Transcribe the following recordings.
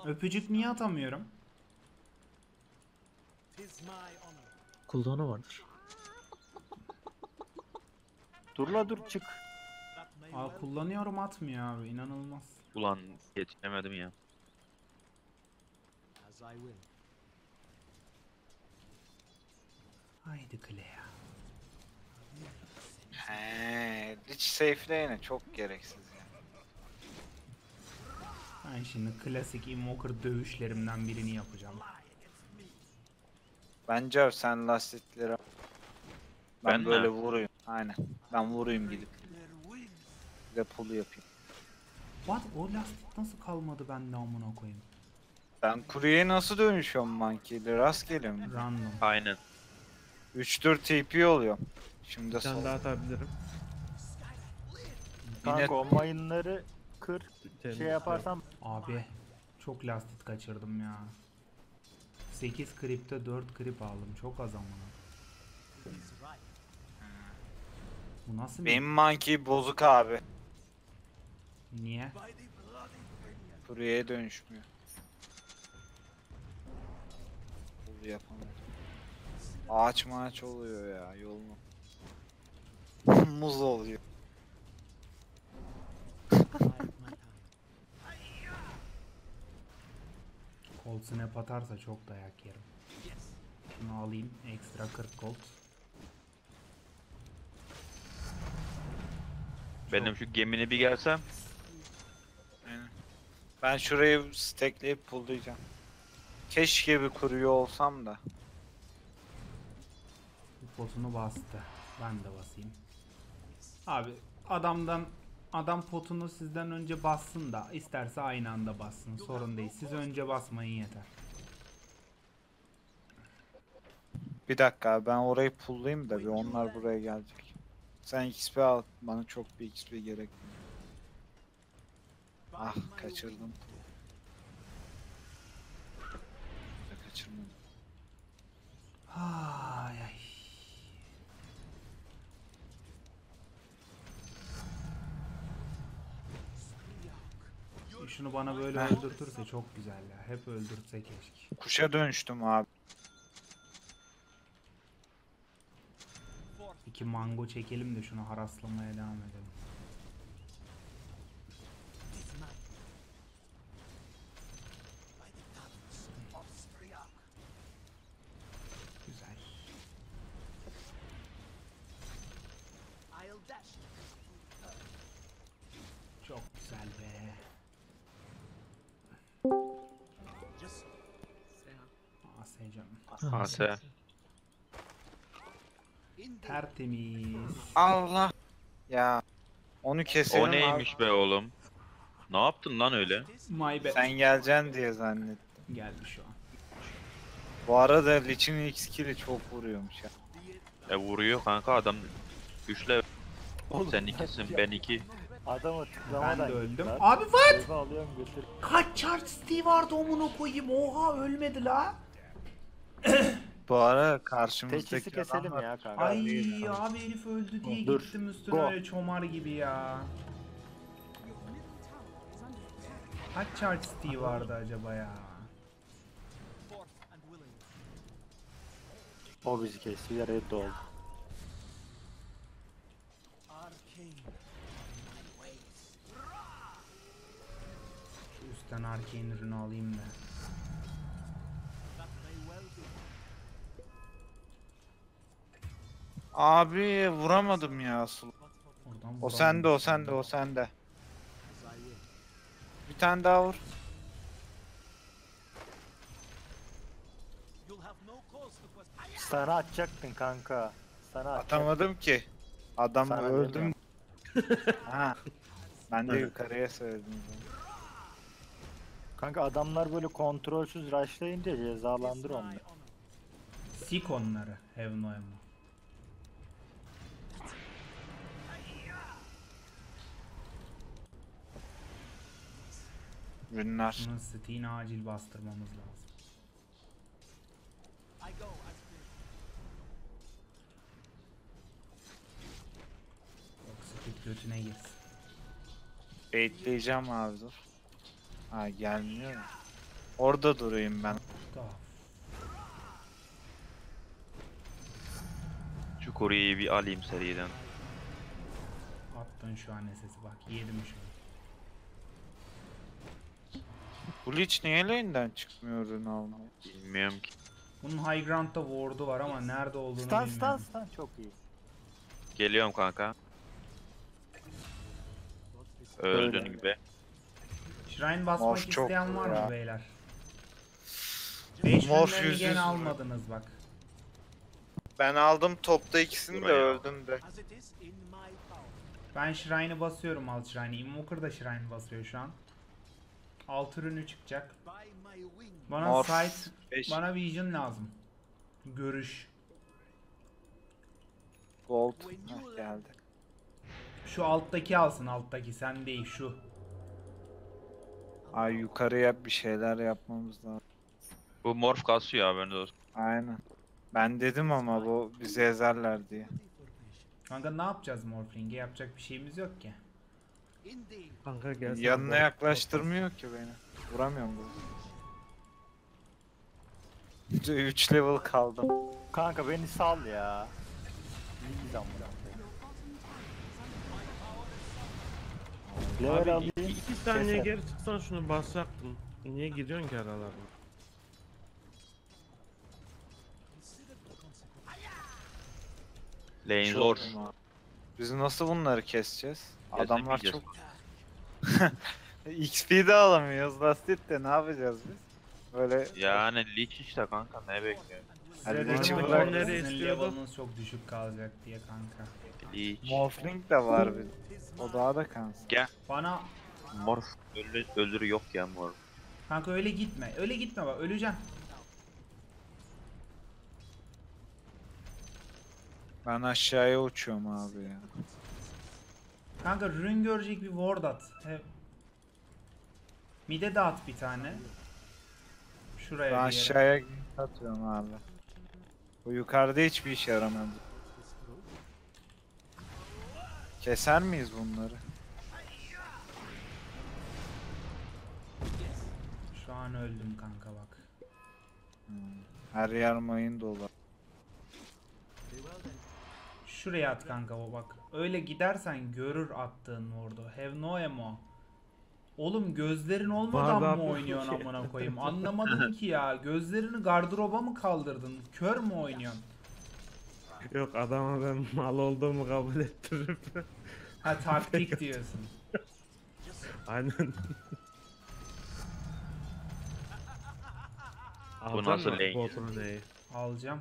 Öpücük niye atamıyorum? Cooldown'u vardır. Dur la dur çık. Aa, kullanıyorum atmıyor abi, inanılmaz. Ulan yetişemedim ya. Haydi Clea. He, Lich safe'leyene çok gereksiz ya. Ben şimdi klasik Invoker dövüşlerimden birini yapacağım. Bence sen lastikleri Ben mi? böyle vurayım. Aynen. Ben vurayım gidip. Bir de pull yapayım. What? O lastik nasıl kalmadı bende amına koyayım? Ben kuryeye nasıl dönüşüyorum monkey'le? Rastgele mi? Random. Aynen. 3-4 TP oluyorum. Şimdi Bir tane sol. daha atabilirim. Kanka o mayınları kır. Şey yaparsan Abi çok lastik kaçırdım ya. 8 kripte 4 krip aldım. Çok az amına. Bu nasıl bir... Benim monkey bozuk abi. Niye? Kuryeye dönüşmüyor. Pull yapamadım. Ağaç maaç oluyor ya yolunu. Muz oluyor. Cold snap atarsa çok dayak yerim. Şunu alayım. Ekstra 40 gold. Benim şu gemine bir gelsem. Aynen. Ben şurayı stackleyip pulllayacağım. Keşke bir kuruyor olsam da. Bu potunu bastı. Ben de basayım. Abi adam potunu sizden önce bassın da isterse aynı anda bassın. Sorun değil. Siz önce basmayın yeter. Bir dakika abi, ben orayı pulllayayım da bir onlar buraya gelecek. Sen XP al. Bana çok bir XP gerekmiyor. Ah kaçırdım. Kaçırmadım. Ay ay. Şunu bana böyle öldürtürse çok güzel ya. Hep öldürtse keşke. Kuşa dönüştüm abi. 2 mango çekelim de şunu haraslamaya devam edelim. Güzel. Çok güzel be. Asay canım. Ase. Tertemiz. Allah. Ya. Onu keselim O neymiş be oğlum? Ne yaptın lan öyle? My bad. Sen geleceksin diye zannettim. Geldi şu an. Bu arada Lich'in X skill'i çok vuruyormuş ya. Vuruyor kanka adam. 3 level. Oğlum, Sen 2'sin ben 2. adama Ben tıklamadan de öldüm. git lan. Abi what? Eve alıyorum götür. Kaç charge Steve vardı omuna koyayım. Oha ölmedi la. Bu ara Teçhisi karşımızdaki keselim adamlar ya kanka. Ay abi herif öldü diye Dur, gittim üstüne go. öyle çomar gibi ya. Kaç charge Steve vardı acaba ya? O bizi kesti. Yaraya doldu. Şu üstten arcane ürünü alayım da. Abi vuramadım ya asıl. Oradan O sende, o sende, o sende. Bir tane daha vur. Sana atacaktın kanka. Sana atacaktın. Atamadım ki. Adam Sana öldüm. demiyorum. Ha. Ben de yukarıya söyledim. Kanka adamlar böyle kontrolsüz rushlayınca cezalandır onları. Sik onları. Have no ammo. Ürünler. Bunun Steam'i acil bastırmamız lazım. Yoksa tek götüne girsin. Baitleyeceğim abi dur. Ha gelmiyor ya. Orada durayım ben. Da. Şu Kore'yi bir alayım seriden. Attın şu an sesi bak. Yedim şu an. Bleach niye lane'den çıkmıyor ürün almaya? Bilmiyorum ki. Bunun high ground'da ward'u var ama nerede olduğunu Stun bilmiyorum. çok iyi. Geliyorum kanka. Öldün Öyle. gibi. Shrine basmak Morph çok isteyen var ya. mı beyler? 5 Morph rünlerini gene 100. almadınız bak. Ben aldım topta ikisini de Buraya. öldüm de. Ben Shrine'ı basıyorum alt Shrine'i. Invoker da Shrine basıyor şu an. Alt ürünü çıkacak. Bana Morph sight, 5 bana vision lazım. Görüş. gold. Heh, geldi. Şu alttaki alsın, alttaki sen değil şu. Ay yukarıya bir şeyler yapmamız lazım. Bu morf kasıyor haberiniz olsun. Aynen. Ben dedim ama bu bizi ezerler diye. Kanka ne yapacağız Morphling'e? Yapacak bir şeyimiz yok ki. Kanka gel. Yanına yaklaştırmıyor ki beni. Vuramıyorum bu. 3 level kaldım. Kanka beni sal ya. İyi zaman. Level Abi alayım. 2 saniye keser. geri çıksan şunu basacaktın. Niye gidiyorsun ki aralarına? Lane Şu zor. oldum abi. Biz nasıl bunları keseceğiz? Adamlar çok... XP de alamıyoruz Lastit'te ne yapacağız biz? Böyle Yani Lich işte kanka ne bekliyorsun? Hadi Size Leech'i dedim bırak. ama Nereye sizin istiyordu? level'ınız çok düşük kalacak diye kanka. Lich. Morphling de var bir. O daha da kansın. Bana Morf öldürü yok ya morf. kanka öyle gitme. Öyle gitme bak öleceksin. Ben aşağıya uçuyorum abi ya. Kanka rün görecek bir ward at. Mide de at bir tane. Şuraya Ben bir yere. aşağıya atıyorum abi. Bu yukarıda hiçbir işe yaramadı. Keser miyiz bunları? Şu an öldüm kanka bak. Her yer mayın dolu. Şuraya at kanka o bak. Öyle gidersen görür attığın ward'u. Have no ammo. Oğlum gözlerin olmadan Bardak mı mı oynuyorsun ki? amına koyayım? Anlamadım ki ya. Gözlerini gardıroba mı kaldırdın? Kör mü oynuyorsun? Yok adama ben mal olduğumu kabul ettirip. Ha taktik diyorsun. Aynen. Bu nasıl lane? Botunu neyi? Alacağım.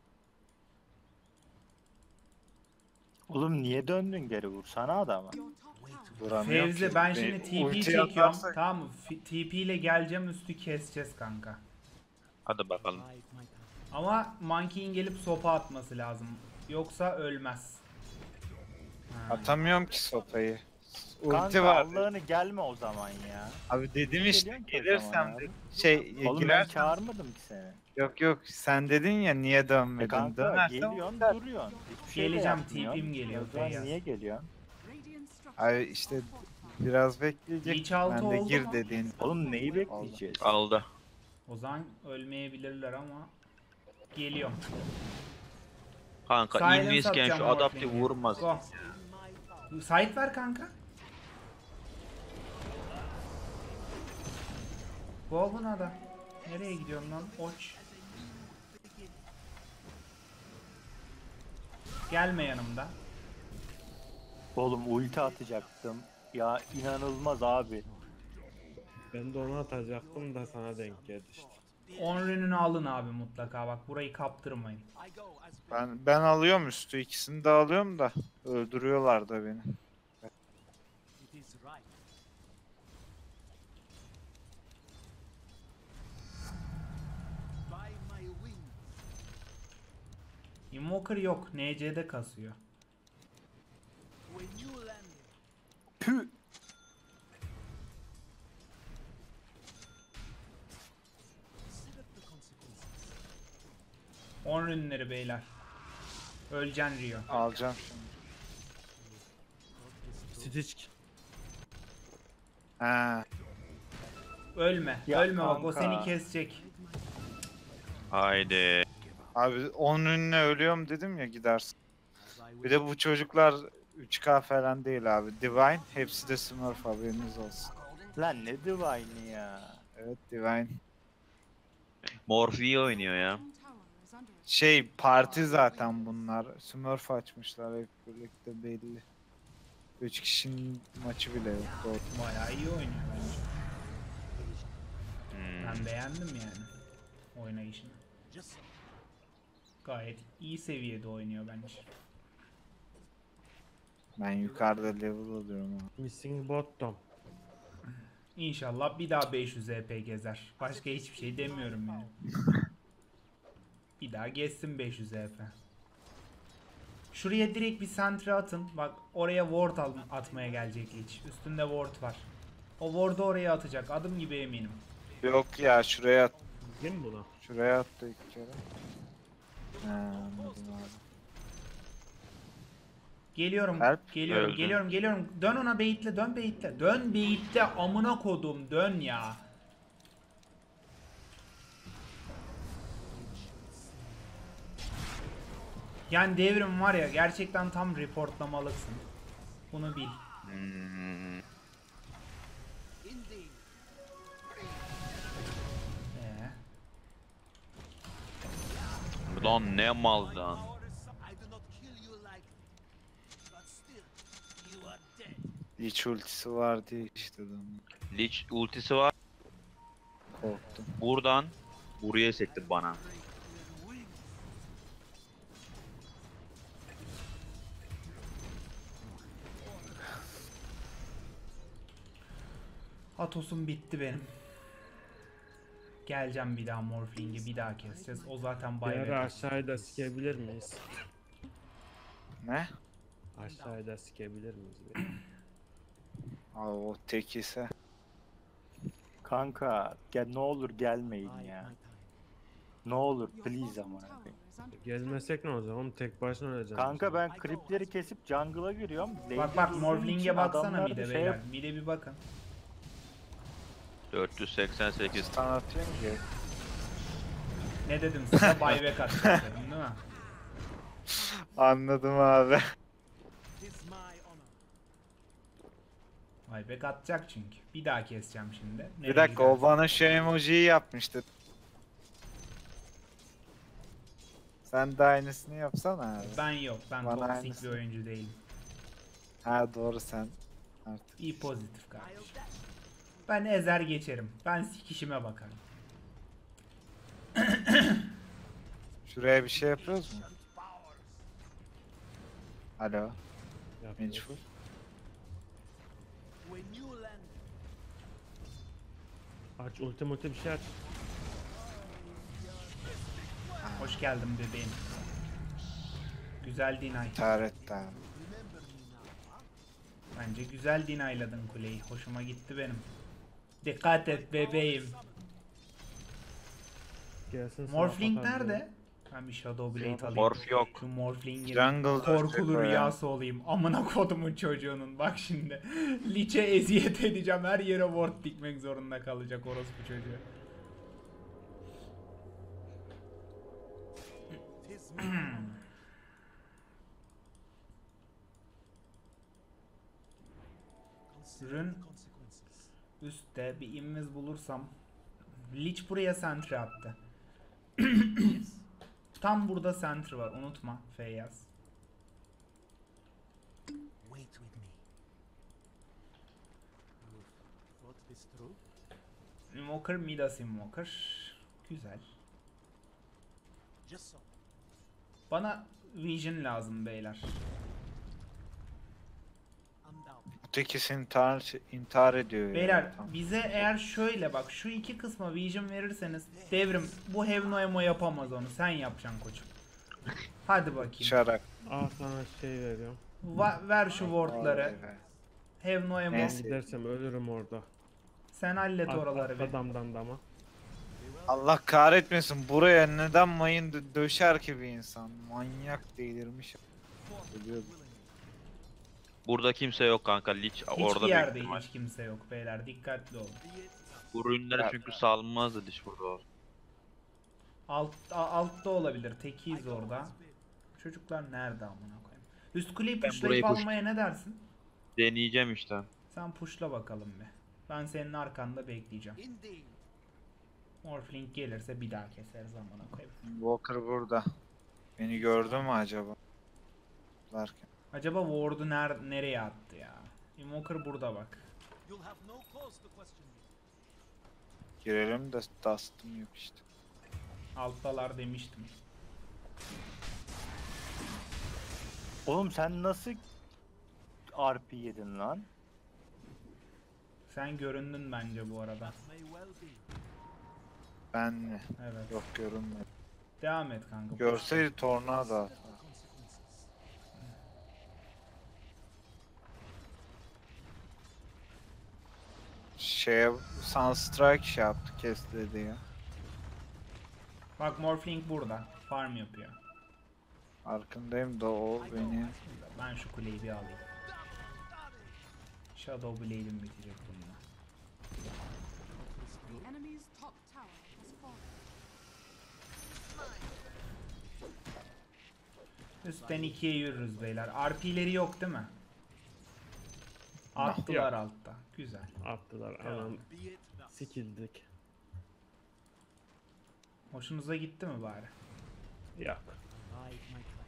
Oğlum niye döndün geri vursana adama. Duramıyorum Fevzi ki. ben Bir şimdi TP ulti çekiyorum. atarsak- Tamam mı? TP ile geleceğim üstü keseceğiz kanka. Hadi bakalım. Ama Monkey'in gelip sopa atması lazım. Yoksa ölmez. Ha. Atamıyorum ki sopayı. Ulti Kanka var. Allah'ını gelme o zaman ya. Abi dedim işte Geliyorum ki o zaman gelirsem abi. de şey Oğlum ben girersem çağırmadım ki seni. yok sen dedin ya niye dönmedin Kanka dönersem geliyorsun gider. duruyorsun. Hiçbir şey de Geleceğim, yapmıyorsun. TP'm geliyor, O zaman Feyyaz. niye geliyorsun? Abi işte biraz bekleyecek. Hiç altı Ben de oldu gir mu? dediğin. Oğlum neyi bekleyeceğiz? Aldı. O zaman ölmeyebilirler ama geliyorum. Kanka Silence invisken atacağım şu adaptif Morphling'e. vurmaz. Go. Site ver kanka. Go buna da. Nereye gidiyorsun lan? Oç. Gelme yanımda. Oğlum ulti atacaktım. Ya inanılmaz abi. Ben de onu atacaktım da sana denk geldi işte. 10 rününü alın abi mutlaka bak burayı kaptırmayın. Ben alıyorum üstü ikisini de alıyorum da öldürüyorlar da beni. Invoker yok. NC'de kasıyor. Pü. On rünleri beyler. Öleceksin Rio. Alacağım şimdi. Stitch. Ha. Ölme. Ya Ölme bak o kanka. seni kesecek. Haydi. Abi onun önüne ölüyorum dedim ya gidersin. Bir de bu çocuklar 3K falan değil abi. Divine hepsi de Smurf haberiniz olsun. Lan ne Divine'i ya. Evet Divine. Morphe'yi oynuyor ya. Şey parti zaten bunlar. Smurf açmışlar hep birlikte belli. 3 kişinin maçı bile yok. Doğru. Bayağı iyi oynuyor bence. Hmm. Ben beğendim yani oynayışını. Gayet iyi seviyede oynuyor bence. Ben yukarıda level alıyorum abi. Missing bottom. İnşallah bir daha 500 EP gezer. Başka hiçbir şey demiyorum yani. Bir daha gezsin 500 EP. Şuraya direkt bir sentre atın. Bak oraya ward atmaya gelecek hiç. Üstünde ward var. O ward'u oraya atacak. Adım gibi eminim. Yok ya şuraya at. Değil mi buna? Şuraya attı ilk kere. He, anladım abi. Geliyorum. Help. Geliyorum. Öldü. Geliyorum. Dön ona beyitle. Dön beyitle. Dön beyitle. Amına kodum. Dön ya. Yani devrim var ya gerçekten tam reportlamalısın. Bunu bil. Hmm. Ee, Lan ne mal lan. Hiç ultisi var diye işte adamın. Lich ultisi var. Korktum. Buradan buraya sekti bana. Atos'um bitti benim. Geleceğim bir daha Morphling'i bir daha keseceğiz. O zaten Bir ara bayrak. aşağıya da sikebilir miyiz? Ne? Aşağıya da sikebilir miyiz? Bir? Abi o tek ise. Kanka gel ne olur gelmeyin ya. Ne olur please ama. Gezmesek ne olacak? Oğlum tek başına öleceğim. Kanka ben kripleri kesip jungle'a giriyorum. Bak Lane'de Morphling'e için baksana adamlar bir de şey beyler. yap- Bir de bir bakın. 488. Stun atayım ki. Ne dedim size? Buyback atacak dedim değil mi? Anladım abi. Buyback atacak çünkü. Bir daha keseceğim şimdi. Bir Nereye dakika o gidersin? bana şu emojiyi yapmıştı. Sen de aynısını yapsana abi. Ben yok. Ben Bana toksik aynısı. bir oyuncu değilim. Ha doğru sen. Artık. İyi pozitif kardeşim. Ben ezer geçerim. Ben sikişime bakarım. Şuraya bir şey yapıyoruz mu? Alo. Yapıyoruz. Mençful. Aç ulti bir şey aç. Hoş geldin bebeğim. Güzel deny. İntihar etti abi. Bence güzel deny'ladın kuleyi. Hoşuma gitti benim. Dikkat et bebeğim. Gelsin sana Morphling atar nerede? böyle. Ben bir Shadow Blade alayım. Morph yok. Şu Morphling'in Jungle'da korkulu olacak o ya. rüyası olayım. Amına kodumun çocuğunun. Bak şimdi. Lich'e eziyet edeceğim. Her yere ward dikmek zorunda kalacak orospu çocuğu. Rün üstte bir invis bulursam Lich buraya sentry attı. Tam burada sentry var unutma Feyyaz. Wait with me. You've thought this through? Invoker Midas Invoker. Güzel. Just so. Bana Vision lazım beyler. I'm down. Ötekisi intihar ediyor ya. Beyler Tamam. bize eğer şöyle bak şu iki kısma Vision verirseniz devrim bu Heaven Emo yapamaz onu sen yapacaksın koçum. Hadi bakayım. Şarak. Al sana şey veriyorum. Ver şu wardları. Vay be. Heaven Emo. Ben Neyse. gidersem ölürüm orada. Sen hallet oraları be. Adamdan dama. Allah kahretmesin buraya neden mayın döşer ki bir insan? Manyak delirmiş. Ölüyordu. Burada kimse yok kanka. Lich orada Hiçbir büyük yerde ihtimal. hiç kimse yok beyler dikkatli olun. Bu ürünleri Ya- çünkü salmazdı diş burada. Altta olabilir. Tekiyiz orada. Çocuklar nerede amına koyayım? Üst kuleyi Ben pushlayıp burayı almaya ne dersin? Deneyeceğim işte. Sen pushla bakalım bir. Ben senin arkanda bekleyeceğim. Indeed. Morphling gelirse bir daha keseriz amına koyayım. Walker burada. Beni gördü mü acaba? Larken. Acaba ward'u nereye attı ya? Invoker burada bak. You'll have no cause to question me. Girelim de dust'ım yok işte. Alttalar demiştim. Oğlum sen nasıl RP yedin lan? Sen göründün bence bu arada. May well be. Ben mi? Evet. Yok görünmedi. Devam et kanka. Görseydi tornado atar. Consequences. Sunstrike şey yaptı, kes dedi ya. Bak Morphling burada. Farm yapıyor. Farkındayım da o beni. Ben şu kuleyi bir alayım. Shadow Blade'im bitecek bununla. The enemy's top tower has fallen. Üstten ikiye yürürüz beyler. RP'leri yok değil mi? Attılar altta. Güzel. Attılar anam. Be it thus. Sikildik. Hoşunuza gitti mi bari? Yok. Bide my time.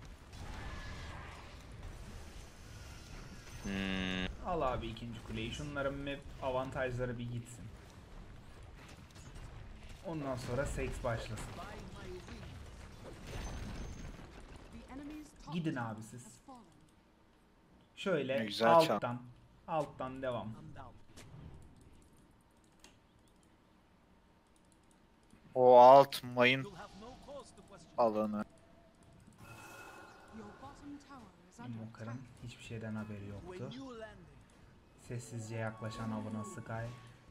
Hmm. Al abi ikinci kuleyi. Şunların map avantajları bir gitsin. Ondan sonra seks başlasın. By my wing. The enemy's top Gidin tower abi siz. has fallen. Şöyle Ne güzel çal. alttan devam. Undoubtedly. O alt mayın You'll have no cause to question me. alanı. Your bottom tower is under attack. Invoker'ın hiçbir şeyden haberi To a yoktu. new landing. Sessizce yaklaşan avına Sky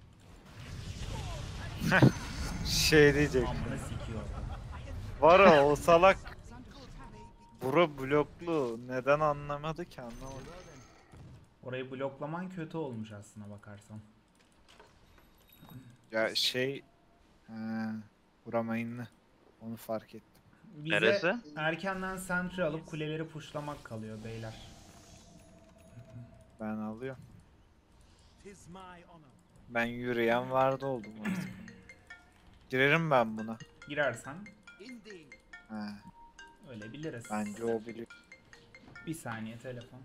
Şey diyecek. amını sikiyor. Var ya o salak Is under attack. bura bloklu. Neden anlamadı ki anlamadım. Orayı bloklaman kötü olmuş aslına bakarsan. Ya şey bura mayınlı. Onu fark ettim. Bize Neresi? erkenden sentry alıp kuleleri pushlamak kalıyor beyler. Ben alıyorum. Tis my honor. Ben yürüyen vardı oldum artık. Girerim ben buna. Girersen Indeed. He, öyle biliriz. bence o biliyor. Bir saniye telefon.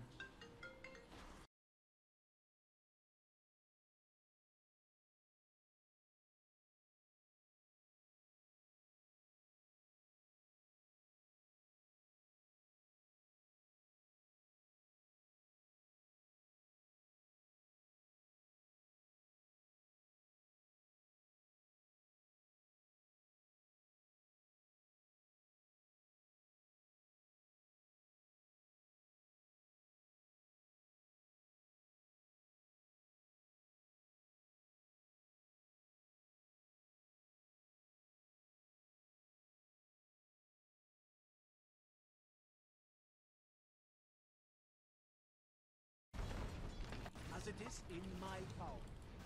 As it is in my power.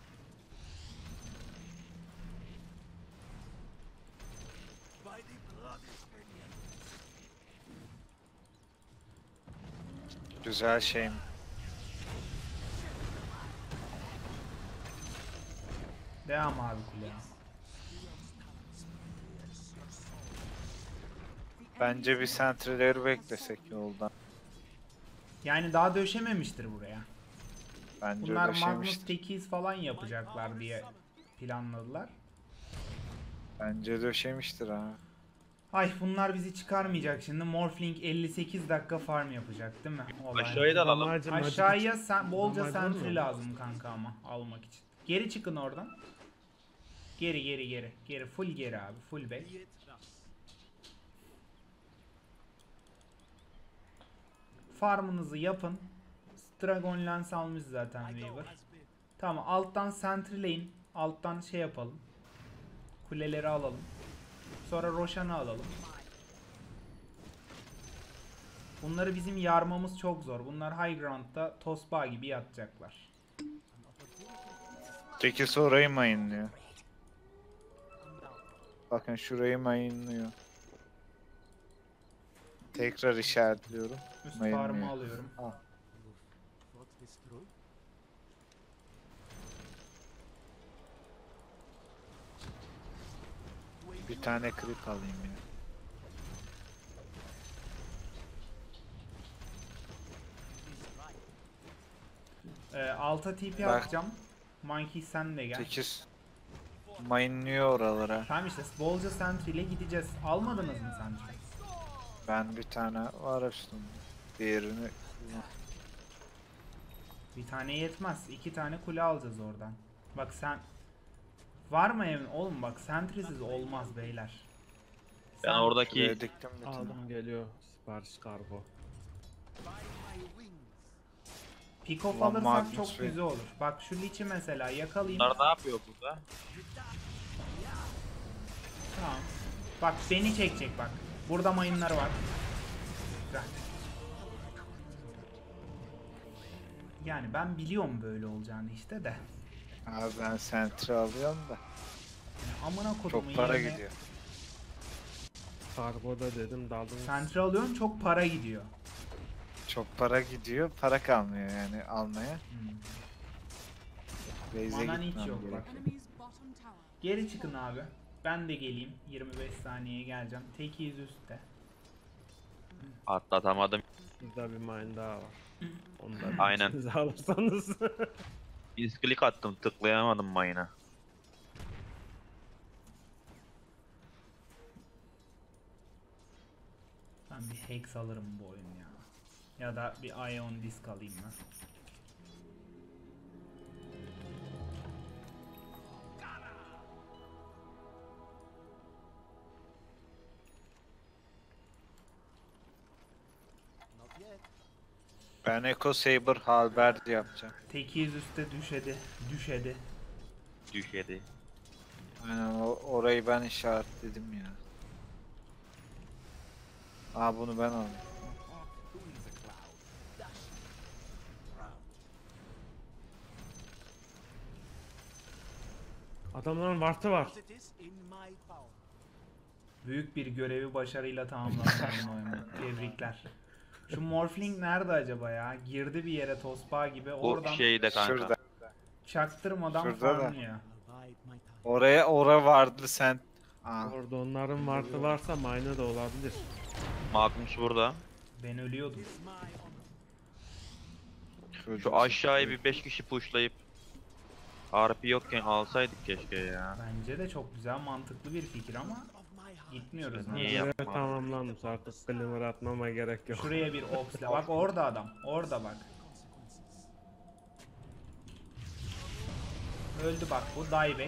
By the bloody Spaniard. Güzel şey mi? Devam abi kuleye. Bence bir sentry'leri beklesek yoldan. Yani daha döşememiştir buraya. Bence Bunlar öyle Magnus şeymiştir. Techies falan yapacaklar diye planladılar. Bence döşemiştir ha. Ay bunlar bizi çıkarmayacak şimdi. Morphling 58 dakika farm yapacak değil mi? Olay. Aşağıya da alalım. Damacı, Aşağıya bolca Damacı var sentry mı? lazım kanka ama almak için. Geri çıkın oradan. Geri. Geri full geri abi. Full back. Be it thus. Farmınızı yapın. Dragon Lance almış zaten My Weaver. goal has been. Tamam alttan sentry'leyin. Alttan şey yapalım. Kuleleri alalım. Sonra Roshan'ı alalım. Bunları bizim yarmamız çok zor. Bunlar high ground'da tosbağa gibi yatacaklar. Tekisi orayı mayınlıyor. Bakın şurayı mayınlıyor. Tekrar işaretliyorum. Üst Mayınlıyor. farmı alıyorum. Al. Thought this through? Bir tane creep alayım ya. Alta TP Bak. atacağım. Monkey sen de gel. 8 mayınlıyor oralara. Tamam işte bolca sentry ile gideceğiz. Almadınız mı sentry? Ben bir tane var üstümde. Diğerini Bir tane yetmez. 2 tane kule alacağız oradan. Bak sen... Var mı evin? Oğlum bak sentry'siz olmaz beyler. Ben Sen- oradaki şuraya diktim bir tane. Aldım geliyor sipariş kargo. By my wings. Pick off Ulan alırsak Magnus çok ve- güzel olur. Bak şu liçi mesela yakalayayım. bunlar ne yapıyor burada? Tamam. Bak beni çekecek bak. Burada mayınlar var. Güzel. Yani ben biliyorum böyle olacağını işte de. Abi ben sentry alıyorum da. Amına kodumun Çok para yerine gidiyor. Kargoda dedim daldım. Sentry alıyorum çok para gidiyor. Çok para gidiyor. Para kalmıyor yani almaya. Hmm. Base'e Manan hiç gitmem yok gerek. bak. Enemy's bottom tower. Geri çıkın abi. Ben de geleyim. 25 saniyeye geleceğim. Tekiyiz üstte. Atlatamadım. Burada bir mine daha var. Onu da Aynen. içinize alırsanız. Bir klik attım tıklayamadım mayına. Ben bir Hex alırım bu oyun ya. Ya da bir Ion Disc alayım ben. Not yet. Ben Echo Saber Halberd yapacağım. Tekiyiz üstte düşedi. Düşedi. Düşedi. Aynen orayı ben işaretledim ya. Aa bunu ben alayım. Who is a cloud? Dash. Proud. Adamların vartı var. As it is in my power. Büyük bir görevi başarıyla tamamladım bu oyunu. Tebrikler. Şu Morphling nerede acaba ya? Girdi bir yere tosbağa gibi. Bu Oradan şeyde kanka. Şurada. çaktırmadan Şurada da. farmlıyor. I'll bide my time. Oraya vardı sen. Aa, Orada onların vartı varsa mine de olabilir. Magnus burada. Ben ölüyordum. It's my honor. Şu aşağıya bir 5 kişi pushlayıp RP yokken alsaydık keşke ya. Bence de çok güzel, mantıklı bir fikir ama Of my heart. gitmiyoruz. Niye Neden? ya? Görev yapma. tamamlanmış artık glimmer atmama gerek yok. Şuraya bir oksla. Bak orada adam. Orada bak. Öldü bak bu. Dieback.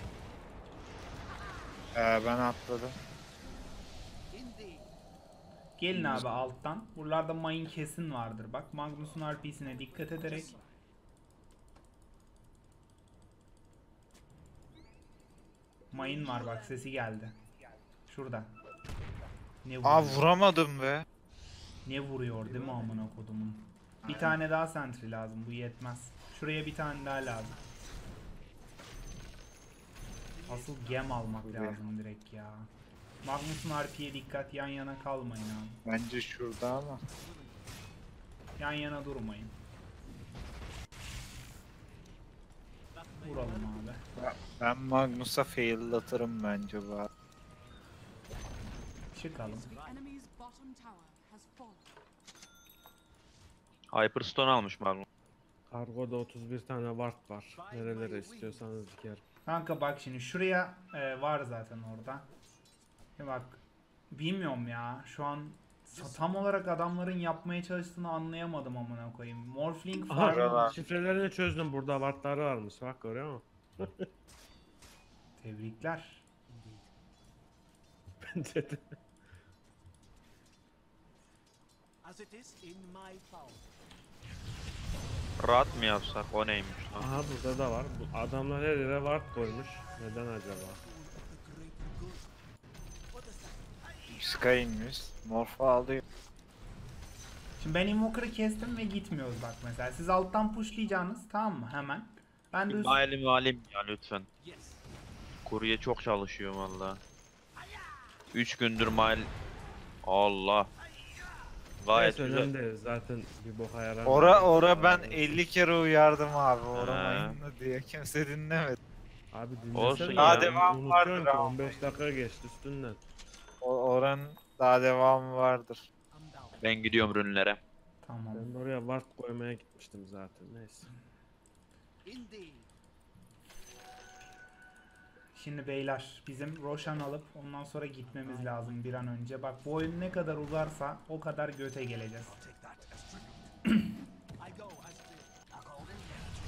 ben atladım. Indeed. Gelin abi alttan. Buralarda mayın kesin vardır. Bak Magnus'un RP'sine dikkat ederek. Mayın var bak, sesi geldi. Şurada. Ne vuruyor? Aa vuramadım be. Ne vuruyor değil mi amına kodumun? Bir tane daha sentry lazım, bu yetmez. Şuraya bir tane daha lazım. Asıl gem almak Buraya. lazım direkt ya. Magnus'un RP'ye dikkat, yan yana kalmayın abi. Bence şurada ama. Yan yana durmayın. Vuralım abi. Ben Magnus'a fail'latırım bence bu. Çıkalım. The enemy's bottom tower has fallen. Hyperstone almış Magnus. Kargoda 31 tane wart var. Nerelere istiyorsanız dikerim. Kanka bak şimdi şuraya var zaten orada. Şimdi bak bilmiyorum ya şu an tam olarak adamların yapmaya çalıştığını anlayamadım amına koyayım. Morphling Aha farm. şifrelerini çözdüm, burada wartları varmış bak, görüyor musun? Tebrikler. Bence de. As it is in my power. Rahat mı yapsak? O neymiş lan? Aha burada da var. Bu adamlar her yere wart koymuş. Neden acaba? The greater good. What does that? Sky inmiş. Morpho aldı. Şimdi ben Invoker'ı kestim ve gitmiyoruz bak mesela. Siz alttan pushlayacaksınız tamam mı hemen. Ben de Bir alayım ya lütfen. Yes. Kurye çok çalışıyor valla. 3 gündür mal. Allah. Gayet Neyse, güzel. önemli değil. Zaten bir boka yaramıyor. Ora ben 50 kere uyardım abi. Oramayın diye kimse dinlemedi. Abi Olsun dinlesene ya. ya. Devam Unutuyorsun vardır ki ama. 15 dakika geçti üstünden. Oranın daha devamı vardır. Ben gidiyorum rünlere. Tamam. Ben de oraya ward koymaya gitmiştim zaten. Neyse. Indeed. Şimdi beyler bizim Roshan alıp ondan sonra gitmemiz lazım bir an önce. Bak bu oyun ne kadar uzarsa o kadar göte geleceğiz. Take that as tribute. I go as the golden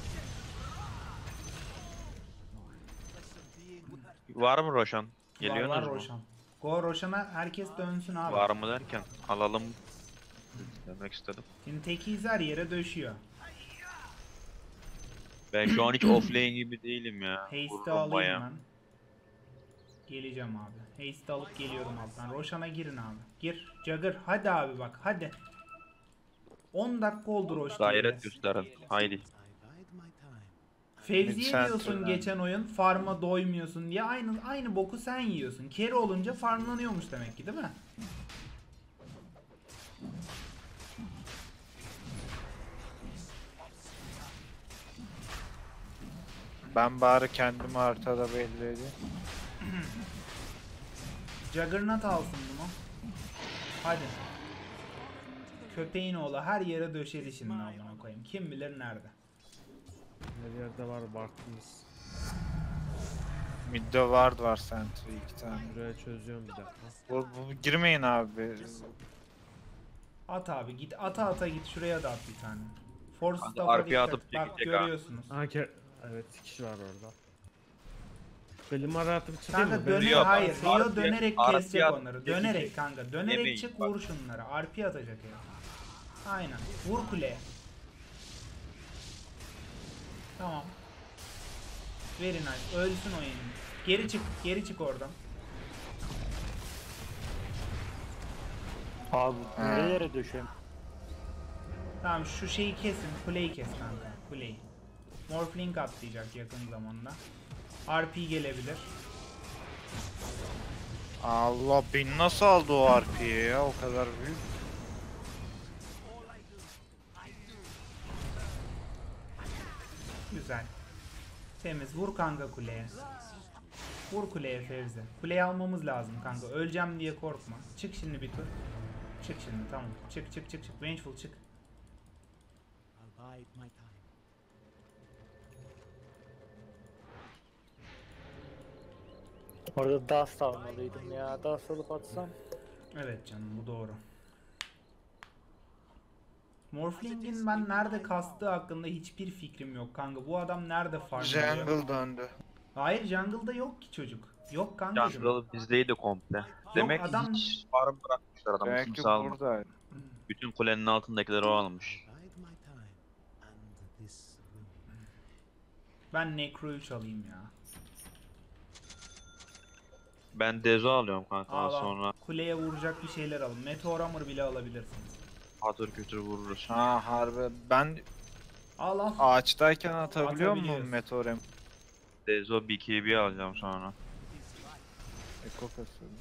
Listen, being with Var mı Roşan? Var Geliyorsunuz mu? Roshan. Go Roshan'a herkes dönsün abi. Var mı derken alalım demek istedim. Şimdi tekiz her yere döşüyor. Ben şu an hiç offlane gibi değilim ya. Haste'i Vururum alayım bayağı. ben. Geleceğim abi. Haste'i alıp geliyorum alttan. Roshan'a girin abi. Gir. Jagger hadi abi bak hadi. 10 dakika oldu Roshan'a. Gayret gösterin. Haydi. I bide my time. Fevzi'ye Lütfen diyorsun söyle. geçen oyun farma doymuyorsun diye aynı boku sen yiyorsun. Carry olunca farmlanıyormuş demek ki değil mi? Ben bari kendimi haritada belli edeyim. Juggernaut alsın bunu. Hadi. Köpeğin oğlu her yere döşedi şimdi amına koyayım. Kim bilir nerede. Her yerde var ward'ımız. Midde ward var sentry 2 tane. Buraya çözüyorum bir dakika. Bu girmeyin abi. At abi git ata git şuraya da at bir tane. Force Hadi staff'a RP dikkat. atıp Bak çekecek ha. görüyorsunuz. Evet, 2 kişi var orada. Belim atıp çıkayım Kanka mı? döner Yok, hayır. Rio RP dönerek RP kesecek at, onları. kesecek. Dönerek kanka. Dönerek Yemeyin, çık bak. vur şunları. RP atacak ya. Aynen. Vur kuleye. Tamam. Very nice. Ölsün o yeni. Geri çık. Geri çık oradan. Abi nereye döşeyim? Tamam şu şeyi kesin. Kuleyi kes kanka. Kuleyi. Morphling atlayacak yakın zamanda. RP gelebilir. Allah beni nasıl aldı o RP'ye ya o kadar büyük. Güzel. Temiz. Vur kanka kuleye. Vur kuleye Fevzi. Kuleyi almamız lazım kanka. Öleceğim diye korkma. Çık şimdi bir tur. Çık şimdi tamam. Çık çık çık çık. Vengeful çık. I'll bide my time. Orada dust almalıydım ya. Dust alıp atsam. Evet canım bu doğru. Morphling'in ben nerede kastığı hakkında hiçbir fikrim yok kanka. Bu adam nerede farmlıyor? Jungle döndü. Hayır jungle'da yok ki çocuk. Yok kanka. Jungle bizdeydi komple. Demek ki adam- hiç farm bırakmışlar adamı. Belki Kimse almadı. burada. Bütün kulenin altındakileri o almış. I bide my time. And this room. Ben Necro 3 alayım ya. Ben Dezo alıyorum kanka Al, al. sonra Kuleye vuracak bir şeyler alın. Meteor Hammer bile alabilirsiniz. patır kütür vururuz. Ha harbi ben Al al. ağaçtayken atabiliyor muyum Atabiliyorsun. meteorem? Dezo BKB alacağım sonra. Eko kasıyor.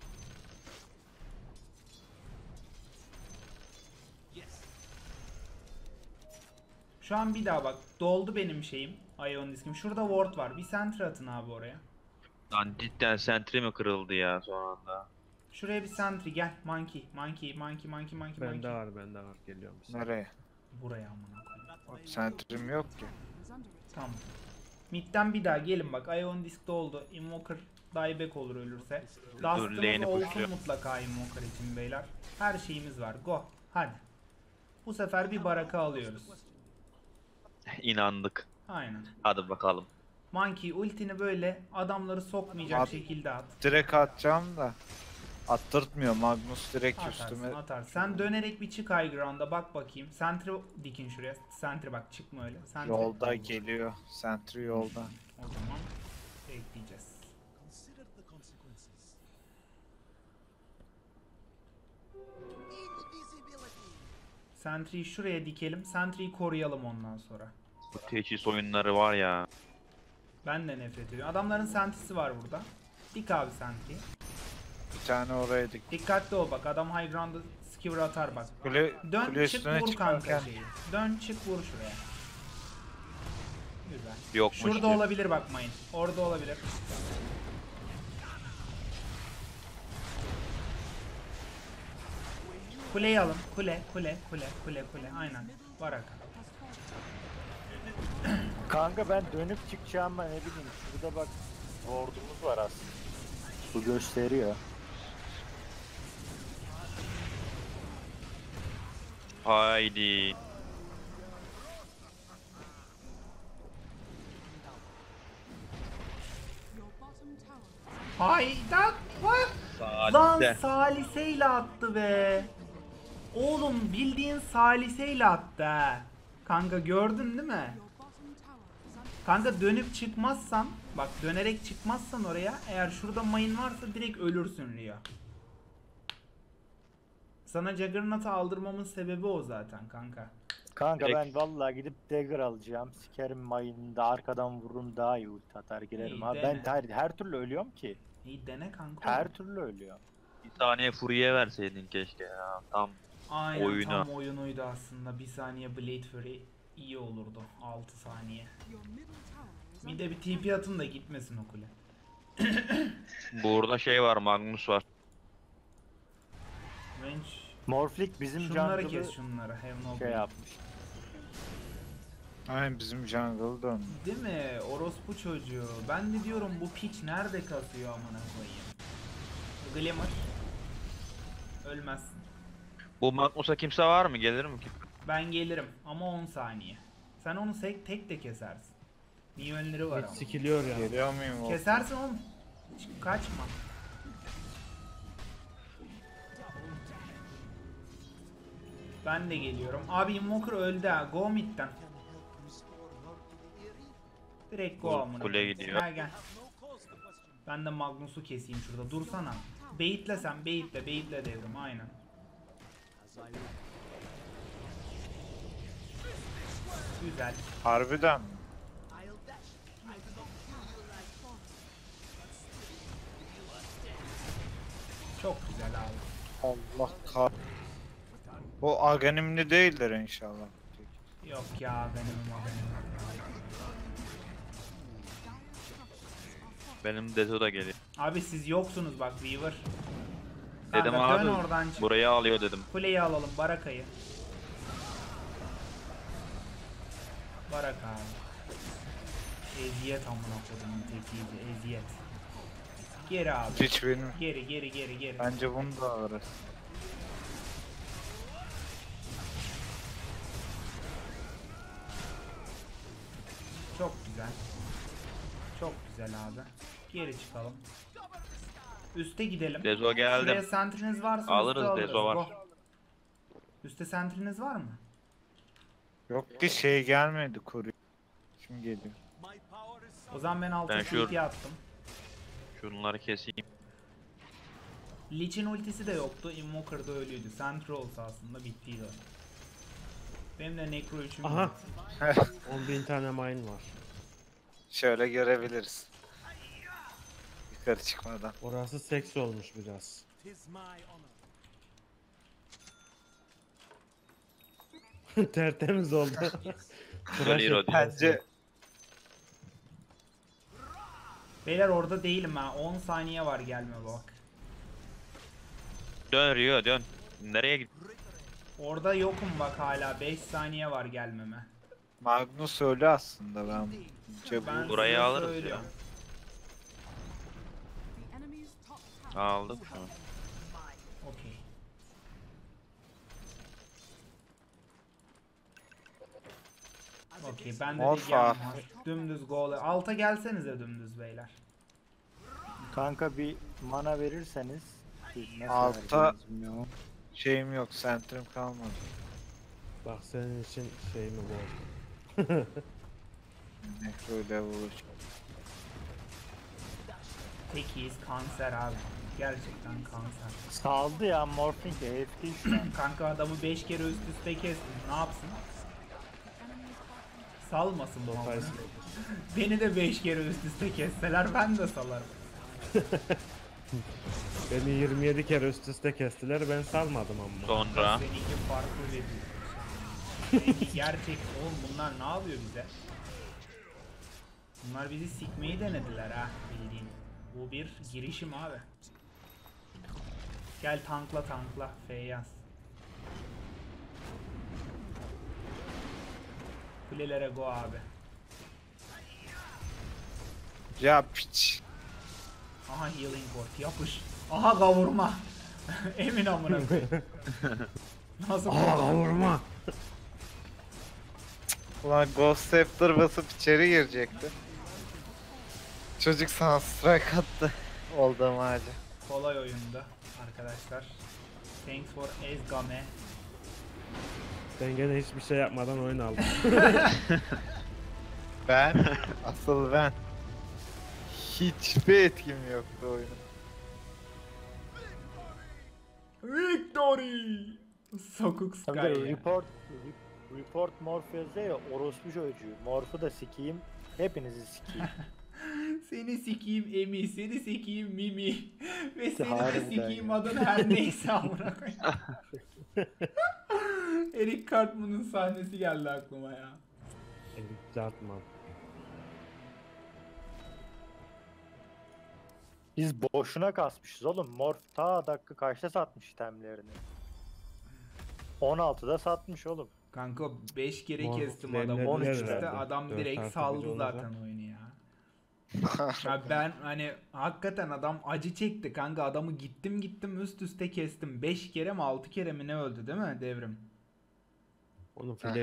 Şu an bir daha bak. Doldu benim şeyim. Ion diskim. Şurada ward var. Bir sentry atın abi oraya. Lan cidden sentry mi kırıldı ya son anda? Şuraya bir sentry gel. Monkey. Monkey. Bende var. Geliyorum. bir saniye. Nereye? Buraya amına koyayım. Sentrim yok ki. Is under attack. Tamam. Mid'den bir daha gelin bak. Ion disk doldu. Invoker dieback olur ölürse. Dust'ımız lane'i olsun pushluyor. mutlaka Invoker için beyler. Her şeyimiz var. Go. Hadi. Bu sefer bir baraka alıyoruz. İnandık. Aynen. Hadi bakalım. Monkey ultini böyle adamları sokmayacak At. şekilde at. Direkt atacağım da. Attırtmıyor Magnus direkt Atarsın üstüme. atarsın. Sen dönerek bir çık high ground'a bak bakayım. Sentry dikin şuraya. Sentry bak çıkma öyle. Sentry. Yolda geliyor. Sentry yolda. O zaman bekleyeceğiz. Consider the consequences. Invisibility. Sentry'yi şuraya dikelim. Sentry'yi koruyalım ondan sonra. Bu teçhis oyunları var ya. Ben de nefret ediyorum. Adamların sentry'si var burada. Dik abi sentry'yi. Bir tane oraya dik. Dikkatli ol bak, adam high ground'a skewer atar bak. Kule, Dön kule çık üstüne vur kanka çıkarken şeyi. Dön çık vur şuraya. Güzel. Yokmuş Şurada diyor. olabilir bakmayın. Orada olabilir. Kuleyi alın. Kule. Aynen. Baraka. Kanka ben dönüp çıkacağım, ben ne bileyim. Şurada bak ward'umuz var aslında. Bu gösteriyor. Haydi. Your bottom tower. Hayda. What? Lan Salise. saliseyle attı be. Oğlum bildiğin saliseyle attı ha. Kanka gördün değil mi? Your bottom tower is under Kanka dönüp çıkmazsan, bak dönerek çıkmazsan oraya, eğer şurada mayın varsa direkt ölürsün Rio. Sana Juggernaut'u aldırmamın sebebi o zaten kanka. Kanka Direkt- ben vallahi gidip dagger alacağım. Sikerim mayında, arkadan vururum, daha iyi ulti atar girerim. İyi, Abi dene. ben her türlü ölüyorum ki. İyi dene kanka. Her türlü ölüyorum. Bir saniye Fury'e verseydin keşke ya. Tam Aynen oyuna. tam oyunuydu aslında. Bir saniye Blade Fury iyi olurdu. 6 saniye. your middle tower is Bir under de bir TP atın da gitmesin o kule. burada şey var, Magnus var. Range. Morphling bizim Şunları jungle'ı kes şunları. Have no şey blade. yapmış. aynen bizim jungle döndü. Değil mi? Orospu çocuğu. Ben de diyorum bu piç nerede kasıyor amına koyayım. Glimmer. Ölmezsin. Bu Magnus'a kimse var mı? Gelir mi ki? Ben gelirim ama 10 saniye. Sen onu tek de kesersin. Bir yönleri var Hiç ama. sikiliyor yani. Geliyor muyum o? Kesersin oğlum. Hiç kaçma. Ben de geliyorum. Abi Invoker öldü ha. Go mid'den. Direkt go amına. Kule koyayım. gidiyor. Gel gel. Ben de Magnus'u keseyim şurada. Dursana. Baitle sen. Baitle devrim. Aynen. Güzel. Harbiden mi? Çok güzel abi. Allah kah. O aganimli değildir inşallah. Yok ya benim. Benim Dezo da geliyor. Abi siz yoksunuz bak Weaver. Dedim Kanka, dön abi, oradan çık. burayı alıyor dedim. Kuleyi alalım, Baraka'yı. Baraka abi. Eziyet amına kodumun tekiydi, eziyet. Geri abi. Hiç benim. Geri. Bence bunu da alırız. Çok güzel. Çok güzel abi. Geri çıkalım. Üste gidelim. Dezo Şuraya geldim. sentriniz varsa Alırız, üste alırız. Dezo var. Go. Üste sentriniz var mı? Yok ki şey gelmedi koruyor. Kim geliyor? O zaman ben altı Ben şu- CT attım. Şunları keseyim. Lich'in ultisi de yoktu. Invoker da ölüydü. Sentry olsa aslında bittiydi o. Benim de Necro 3'üm Aha. var. 10.000 tane mine var. Şöyle görebiliriz. Yukarı çıkmadan. Orası seks olmuş biraz. Tertemiz oldu. Galiro diyor. Bence Beyler orada değilim ha. 10 saniye var gelme bak. Dön Rio dön. Nereye git? Orada yokum bak hala. 5 saniye var gelmeme. Magnus öyle aslında ben. Ben Burayı size alırız söylüyorum. the enemy's top tower. Aldık şu an. Okey. Okey ben de Morph gem ah. var. Dümdüz gol. Alta gelsenize dümdüz beyler. Kanka bir mana verirseniz. Siz nasıl Alta- verdiniz bilmiyorum. Şeyim yok, centrim kalmadı. Bak senin için şey mi bu? Necro ile vurur. Tekiyiz kanser abi. Gerçekten kanser. Saldı ya Morphling AFK şu an. Kanka adamı 5 kere üst üste kestin. Ne yapsın? Salmasın bu amına. Beni de 5 kere üst üste kesseler ben de salarım. Beni 27 kere üst üste kestiler, ben salmadım ama. Sonra Seninki farklı bir Seninki gerçek. Oğlum bunlar ne yapıyor bize? Bunlar bizi sikmeyi denediler ha bildiğin. Bu bir girişim abi. Gel tankla Feyyaz. Kulelere go abi. Ya piç. Aha healing ward yapış. Aha kavurma. Emin amına koyayım. Nasıl Kavurma. Ulan Ghost Scepter basıp içeri girecekti. Çocuk sana strike attı. Olduğum ağacı. kolay oyunda arkadaşlar. Thanks for Ezgame. Ben gene hiçbir şey yapmadan oyun aldım. Ben, asıl ben. Hiçbir etkim yoktu oyunun. Victory! Sokuk Sky. Kanka ya. report Morpheus'e ya orospu çocuğu. Morph'u da sikeyim. Hepinizi sikeyim. Seni sikeyim Emi, seni sikeyim Mimi ve seni de Harbiden sikeyim ya. adın her neyse amına koyayım. Eric Cartman'ın sahnesi geldi aklıma ya. Erik Cartman. Biz boşuna kasmışız oğlum. Morph ta dakika kaçta satmış itemlerini? 16'da satmış oğlum. Kanka 5 kere Morph kestim flame'ler adamı. 13'te herhalde. adam 4 direkt artı saldı biri olacak. zaten oyunu ya. Ya ben hani hakikaten adam acı çekti kanka, adamı gittim üst üste kestim. 5 kere mi 6 kere mi ne öldü değil mi devrim? Onun